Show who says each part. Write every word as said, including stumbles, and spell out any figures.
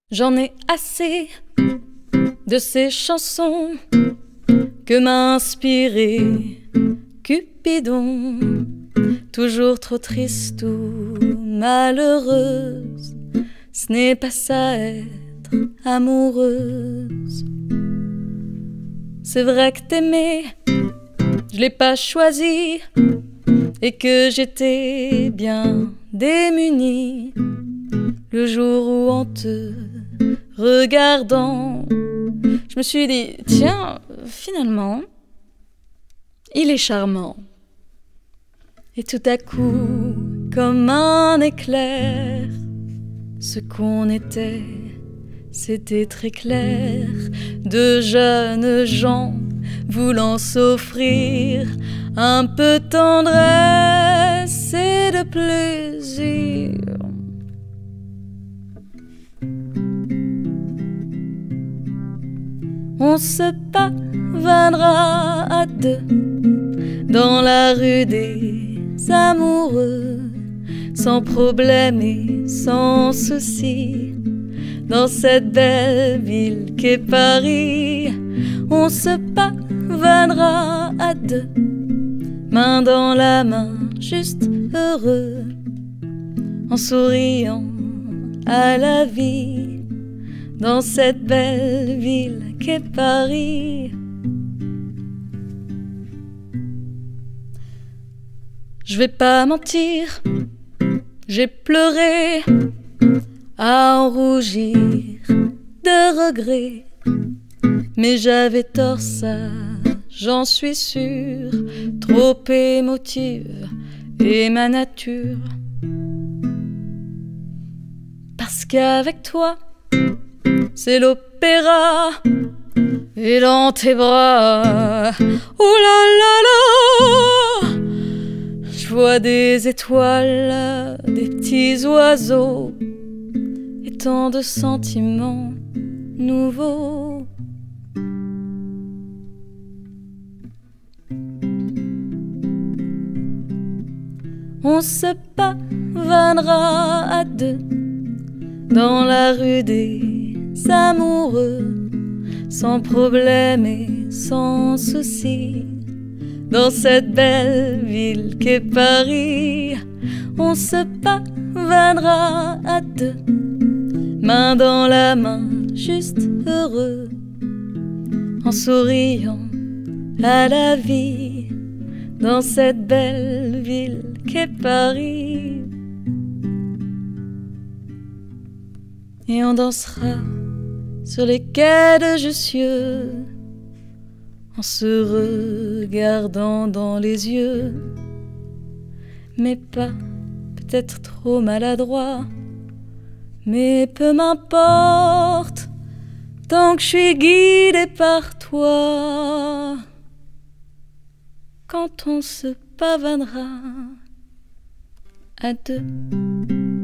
Speaker 1: J'en ai assez de ces chansons que m'a inspiré Cupidon. Toujours trop triste ou malheureuse, ce n'est pas ça être amoureuse. C'est vrai que t'aimer, je l'ai pas choisi, et que j'étais bien démunie le jour où en te regardant, je me suis dit, tiens, finalement, il est charmant. Et tout à coup, comme un éclair, ce qu'on était, c'était très clair. De jeunes gens voulant s'offrir un peu de tendresse et de plaisir. On se pavanera à deux dans la rue des amoureux, sans problème et sans souci. Dans cette belle ville qu'est Paris, on se pavanera à deux, main dans la main, juste heureux, en souriant à la vie. Dans cette belle ville qu'est Paris. Je vais pas mentir, j'ai pleuré à en rougir de regret, mais j'avais tort, ça j'en suis sûre, trop émotive est ma nature. Parce qu'avec toi c'est l'opéra, et dans tes bras, oh là là là, je vois des étoiles, des petits oiseaux, et tant de sentiments nouveaux. On se pavanera à deux dans la rue des amoureux, sans problème et sans souci. Dans cette belle ville qu'est Paris, on se pavanera à deux, main dans la main, juste heureux, en souriant à la vie. Dans cette belle ville qu'est Paris. Et on dansera sur les quais de Jussieu, en se regardant dans les yeux, mais pas peut-être trop maladroit, mais peu m'importe, tant que je suis guidée par toi. Quand on se pavanera à deux.